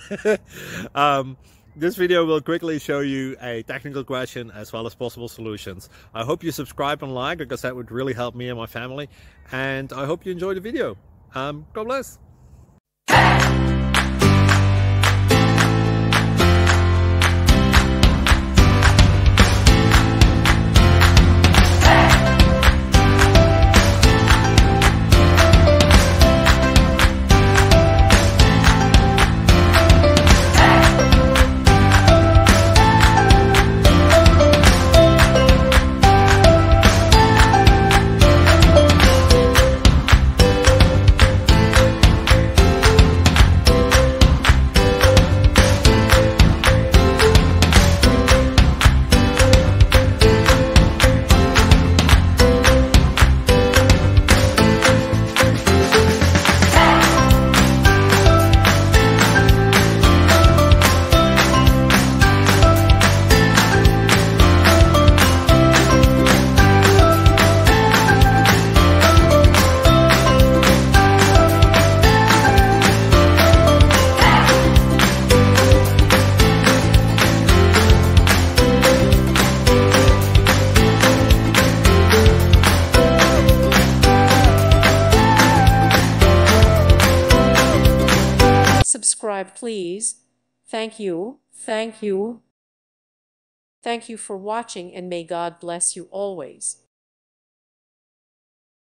This video will quickly show you a technical question as well as possible solutions. I hope you subscribe and like, because that would really help me and my family. And I hope you enjoy the video. God bless. Subscribe, please. Thank you. Thank you. Thank you for watching, and may God bless you always.